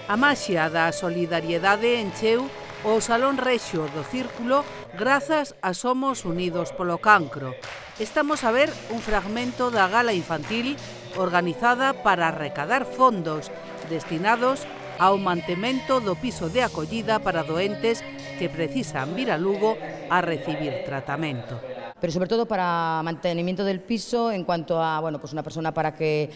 A maxia da solidariedade encheu o Salón Rexio do Círculo grazas a Somos Unidos polo Cancro. Estamos a ver un fragmento da gala infantil organizada para recadar fondos destinados ao mantemento do piso de acollida para doentes que precisan vir a Lugo a recibir tratamento. Pero sobre todo para mantenimiento del piso en cuanto a pues una persona para que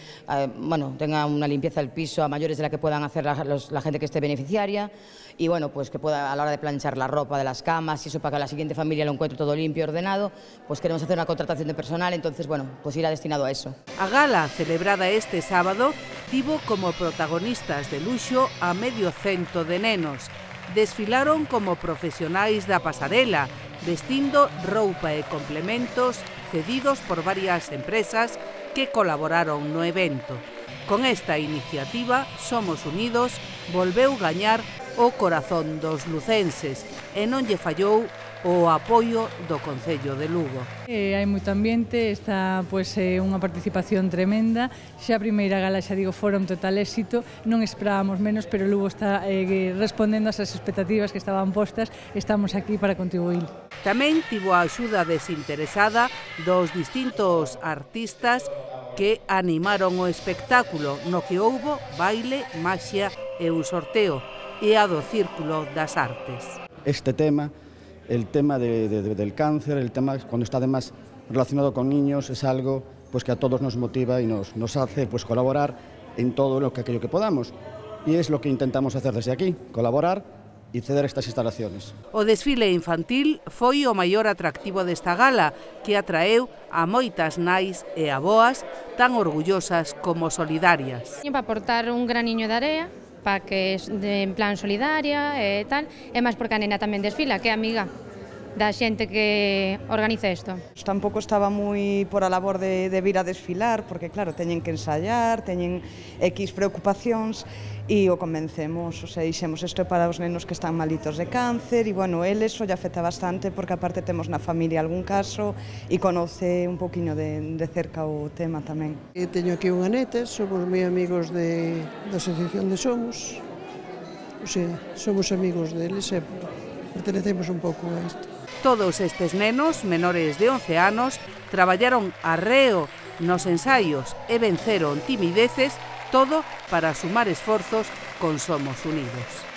tenga una limpieza del piso a mayores de la que puedan hacer la gente que esté beneficiaria y pues que pueda a la hora de planchar la ropa de las camas y eso para que la siguiente familia lo encuentre todo limpio y ordenado, pues queremos hacer una contratación de personal, entonces pues irá destinado a eso. A gala celebrada este sábado tivo como protagonistas de luxo a medio cento de nenos. Desfilaron como profesionais da pasarela, vestindo roupa e complementos cedidos por varias empresas que colaboraron no evento. Con esta iniciativa, Somos Unidos volveu gañar o corazón dos lucenses e non lle fallou o apoio do Concello de Lugo. Hai moito ambiente, está unha participación tremenda. Xa a primeira gala, xa digo, fora un total éxito, non esperábamos menos, pero Lugo está respondendo ás expectativas que estaban postas, estamos aquí para contribuir. Tamén tivo a axuda desinteresada dos distintos artistas que animaron o espectáculo, no que houbo baile, maxia e un sorteo, e a do Círculo das Artes. Este tema, el tema del cáncer, el tema cuando está además relacionado con niños, es algo que a todos nos motiva y nos hace colaborar en todo aquello que podamos. Y es lo que intentamos hacer desde aquí, colaborar y ceder estas instalaciones. O desfile infantil foi o maior atractivo desta gala, que atraeu a moitas nais e avoas tan orgullosas como solidarias. Para aportar un graniño de area, para que en plan solidaria e tal, e máis porque a nena tamén desfila, que é amiga da xente que organiza isto. Tampouco estaba moi por a labor de vir a desfilar, porque claro, teñen que ensayar, teñen X preocupacións, e o convencemos, dixemos isto para os nenos que están malitos de cáncer, e eles o lle afecta bastante, porque aparte temos na familia algún caso, e conoce un poquinho de cerca o tema tamén. Teño aquí unha neta, somos moi amigos da Asociación de Somos, somos amigos deles e pertenecemos un pouco a isto. Todos estes nenos, menores de 11 anos, traballaron arreo nos ensaios e venceron timideces, todo para sumar esforzos con Somos Unidos.